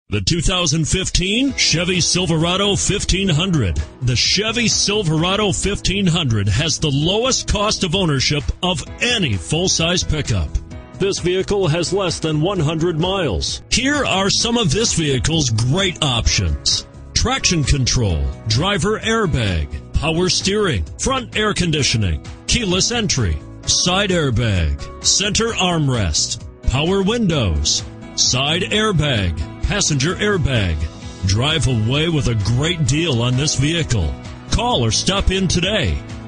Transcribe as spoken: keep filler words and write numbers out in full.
The two thousand fifteen Chevy Silverado fifteen hundred. The Chevy Silverado fifteen hundred has the lowest cost of ownership of any full-size pickup. This vehicle has less than one hundred miles. Here are some of this vehicle's great options: traction control, driver airbag, power steering, front air conditioning, keyless entry, side airbag, center armrest, power windows, side airbag, passenger airbag. Drive away with a great deal on this vehicle. Call or stop in today.